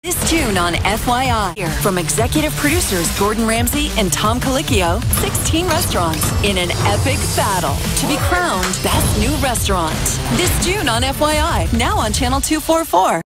This June on FYI, from executive producers Gordon Ramsay and Tom Colicchio, 16 restaurants in an epic battle to be crowned Best New Restaurant. This June on FYI, now on Channel 244.